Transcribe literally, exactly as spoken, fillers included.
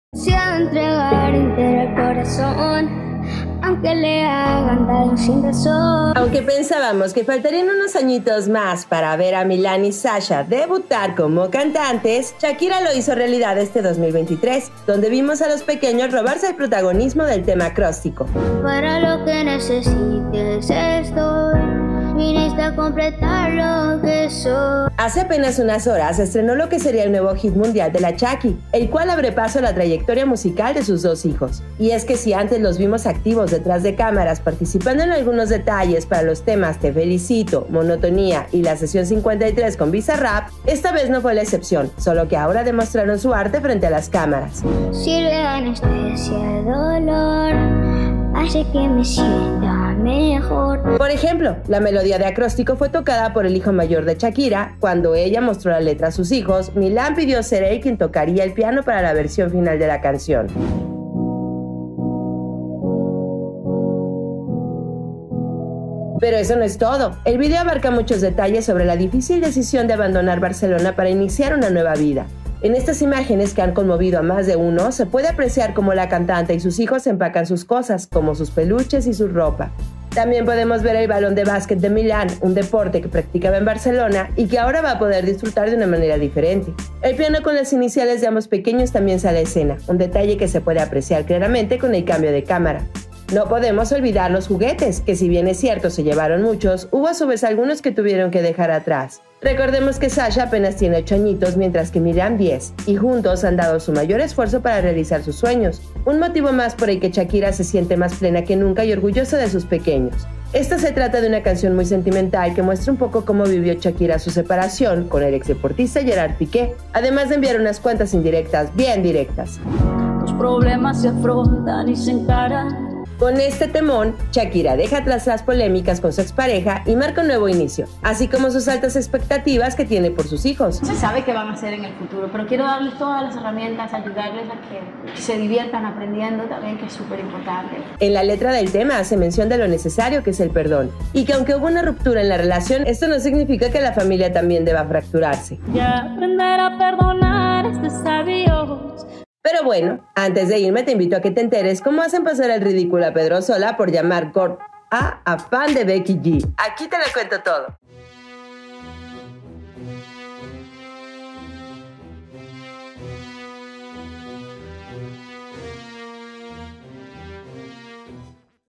Se ha de entregar entero el corazón, aunque le hagan daño sin razón. Aunque pensábamos que faltarían unos añitos más para ver a Milán y Sasha debutar como cantantes, Shakira lo hizo realidad este dos mil veintitrés, donde vimos a los pequeños robarse el protagonismo del tema acróstico. Para lo que necesites estoy, viniste a completar lo que soy. Hace apenas unas horas se estrenó lo que sería el nuevo hit mundial de la Shaki, el cual abre paso a la trayectoria musical de sus dos hijos. Y es que si antes los vimos activos detrás de cámaras participando en algunos detalles para los temas Te Felicito, Monotonía y la sesión cincuenta y tres con Bizarrap, esta vez no fue la excepción, solo que ahora demostraron su arte frente a las cámaras. Sirve anestesia de dolor, hace que me sienta mejor. Por ejemplo, la melodía de acróstico fue tocada por el hijo mayor de Shakira. Cuando ella mostró la letra a sus hijos, Milán pidió ser él quien tocaría el piano para la versión final de la canción. Pero eso no es todo. El video abarca muchos detalles sobre la difícil decisión de abandonar Barcelona para iniciar una nueva vida. En estas imágenes, que han conmovido a más de uno, se puede apreciar cómo la cantante y sus hijos empacan sus cosas, como sus peluches y su ropa. También podemos ver el balón de básquet de Milán, un deporte que practicaba en Barcelona y que ahora va a poder disfrutar de una manera diferente. El piano con las iniciales de ambos pequeños también sale a escena, un detalle que se puede apreciar claramente con el cambio de cámara. No podemos olvidar los juguetes, que si bien es cierto se llevaron muchos, hubo a su vez algunos que tuvieron que dejar atrás. Recordemos que Sasha apenas tiene ocho añitos, mientras que Milán diez, y juntos han dado su mayor esfuerzo para realizar sus sueños. Un motivo más por el que Shakira se siente más plena que nunca y orgullosa de sus pequeños. Esta se trata de una canción muy sentimental que muestra un poco cómo vivió Shakira su separación con el ex deportista Gerard Piqué, además de enviar unas cuantas indirectas bien directas. Los problemas se afrontan y se encaran. Con este temón, Shakira deja atrás las polémicas con su expareja y marca un nuevo inicio, así como sus altas expectativas que tiene por sus hijos. No se sabe qué van a hacer en el futuro, pero quiero darles todas las herramientas, ayudarles a que se diviertan aprendiendo también, que es súper importante. En la letra del tema hace mención de lo necesario que es el perdón, y que aunque hubo una ruptura en la relación, esto no significa que la familia también deba fracturarse. Ya aprender a perdonar es de sabios. Pero bueno, antes de irme te invito a que te enteres cómo hacen pasar el ridículo a Pedro Sola por llamar gordo a, a fan de Becky G. Aquí te lo cuento todo.